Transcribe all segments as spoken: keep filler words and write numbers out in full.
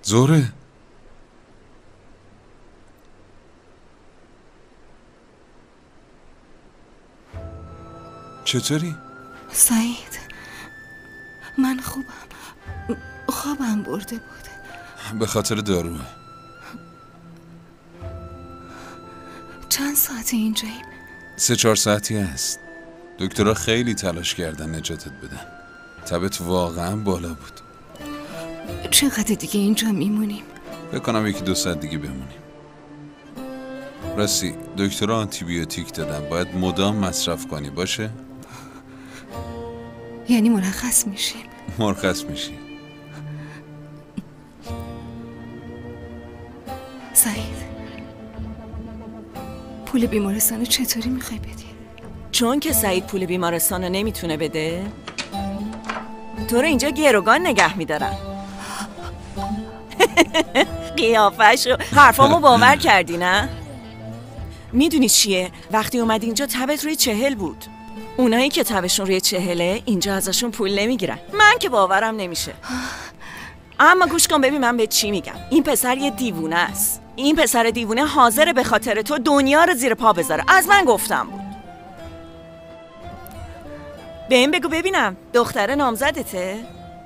زهره چطوری؟ سعید من خوبم، خوابم برده بود. به خاطر داروه. چند ساعت اینجاییم؟ سه چهار ساعتی هست. دکترها خیلی تلاش کردن نجاتت بدن. تبت واقعا بالا بود. چقدر دیگه اینجا میمونیم؟ فکر کنم یکی دو ساعت دیگه بمونیم. راستی دکترها آنتی بیوتیک دادن، باید مدام مصرف کنی. باشه؟ یعنی مرخص میشیم؟ مرخص میشی. سعید پول بیمارستان چطوری میخوای بدی؟ چون که سعید پول بیمارستان رو نمیتونه بده، تو رو اینجا گروگان نگه میدارن. قیافه‌شو حرفامو باور کردی نه؟ میدونی چیه؟ وقتی اومد اینجا تبت روی چهل بود. اونایی که تبشون روی چهله اینجا ازشون پول نمیگیرن. من که باورم نمیشه. اما گوش کن ببین من به چی میگم. این پسر یه دیوونه است. این پسر دیوونه حاضره به خاطر تو دنیا رو زیر پا بذاره. از من گفتم بود. به این بگو ببینم دختر نامزدته؟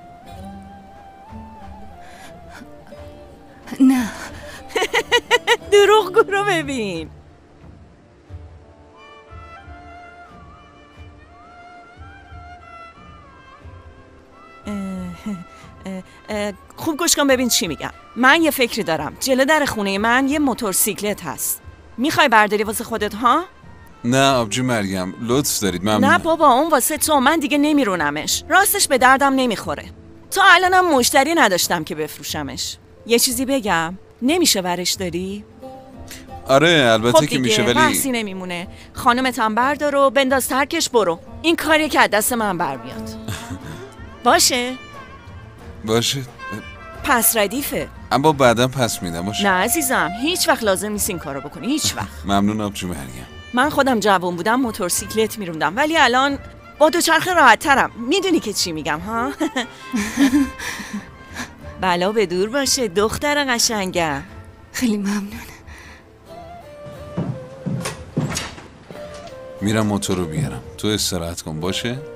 نه. دروغ گو رو ببین. خوب گوش کن ببین چی میگم. من یه فکری دارم. جلو در خونه من یه موتورسیکلت هست. میخوای برداری واسه خودت ها؟ نه آبجی مریم لطف دارید. ممنون. نه بابا اون واسه تو، من دیگه نمیرونمش. راستش به دردم نمیخوره. تا الانم مشتری نداشتم که بفروشمش. یه چیزی بگم، نمیشه ورش داری؟ آره البته خب که میشه ولی بحثی نمیمونه. خانومتم بردار و بنداز ترکش برو. این کاریه که از دست من بر بیاد. باشه؟ باشه پس ردیفه. اما بعدم پس میدم. باشه. نه عزیزم هیچ وقت لازم نیست این کارو بکنی. هیچ وقت. ممنون آبجی مریم. من خودم جوان بودم موتورسیکلت میروندم ولی الان با دوچرخه راحت ترم. میدونی که چی میگم ها؟ بلا به دور باشه دختر قشنگم. خیلی ممنون. میرم موتور رو بیارم. تو استراحت کن. باشه؟